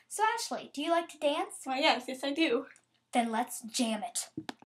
So Ashley, do you like to dance? Why, yes, I do. Then let's jam it.